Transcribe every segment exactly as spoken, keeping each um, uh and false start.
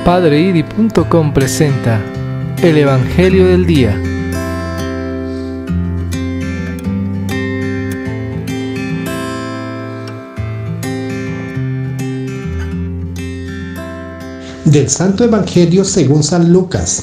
Padreidi punto com presenta el Evangelio del Día. Del Santo Evangelio según San Lucas.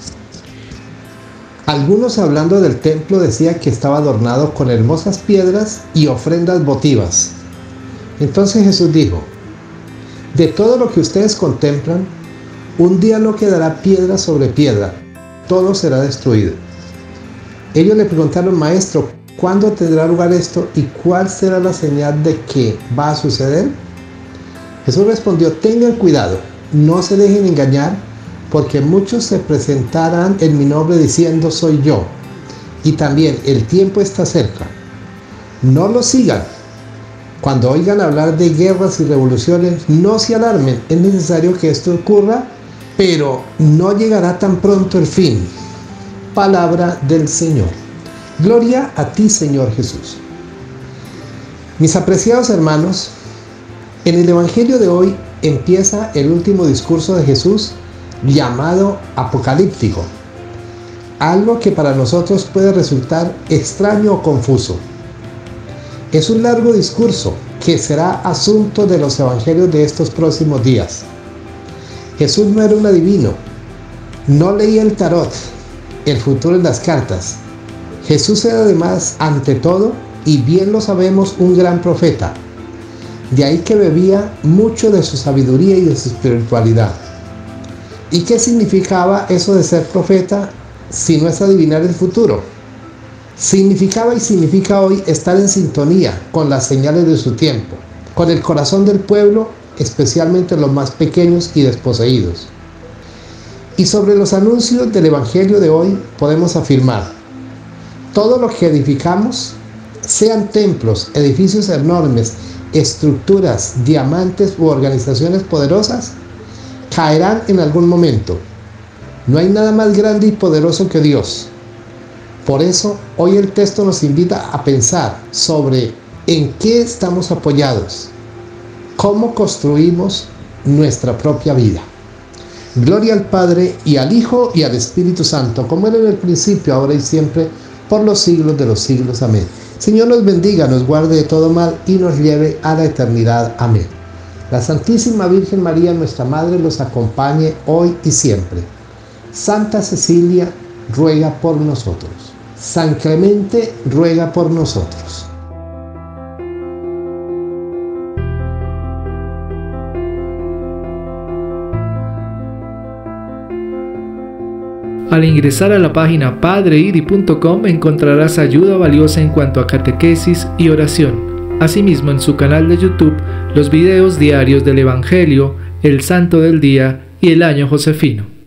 Algunos, hablando del templo, decían que estaba adornado con hermosas piedras y ofrendas votivas. Entonces Jesús dijo: de todo lo que ustedes contemplan, un día no quedará piedra sobre piedra, todo será destruido. Ellos le preguntaron: Maestro, ¿cuándo tendrá lugar esto y cuál será la señal de que va a suceder? Jesús respondió: tengan cuidado, no se dejen engañar, porque muchos se presentarán en mi nombre diciendo: soy yo. Y también el tiempo está cerca. No lo sigan. Cuando oigan hablar de guerras y revoluciones, no se alarmen. Es necesario que esto ocurra, pero no llegará tan pronto el fin. Palabra del Señor. Gloria a ti, Señor Jesús. Mis apreciados hermanos, en el Evangelio de hoy empieza el último discurso de Jesús, llamado apocalíptico, algo que para nosotros puede resultar extraño o confuso. Es un largo discurso que será asunto de los evangelios de estos próximos días. Jesús no era un adivino, no leía el tarot, el futuro en las cartas. Jesús era además, ante todo, y bien lo sabemos, un gran profeta. De ahí que bebía mucho de su sabiduría y de su espiritualidad. ¿Y qué significaba eso de ser profeta si no es adivinar el futuro? Significaba y significa hoy estar en sintonía con las señales de su tiempo, con el corazón del pueblo, especialmente los más pequeños y desposeídos. Y sobre los anuncios del Evangelio de hoy podemos afirmar: todo lo que edificamos, sean templos, edificios enormes, estructuras, diamantes u organizaciones poderosas, caerán en algún momento. No hay nada más grande y poderoso que Dios. Por eso, hoy el texto nos invita a pensar sobre en qué estamos apoyados, cómo construimos nuestra propia vida. Gloria al Padre, y al Hijo, y al Espíritu Santo, como era en el principio, ahora y siempre, por los siglos de los siglos. Amén. Señor nos bendiga, nos guarde de todo mal y nos lleve a la eternidad. Amén. La Santísima Virgen María, nuestra Madre, los acompañe hoy y siempre. Santa Cecilia, ruega por nosotros. San Clemente, ruega por nosotros. Al ingresar a la página Padreidi punto com encontrarás ayuda valiosa en cuanto a catequesis y oración. Asimismo, en su canal de YouTube, los videos diarios del Evangelio, el Santo del Día y el Año Josefino.